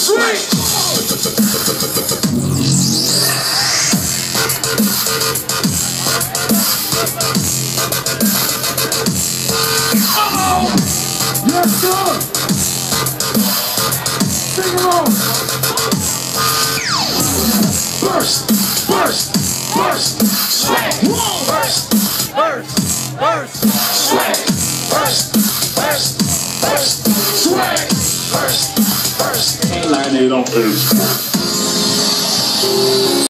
swag. Yes, sir. Sing along. Burst, burst, burst, swag. Burst, burst, burst, swag. Burst, burst, burst, swag. Burst, burst. Line it on earth.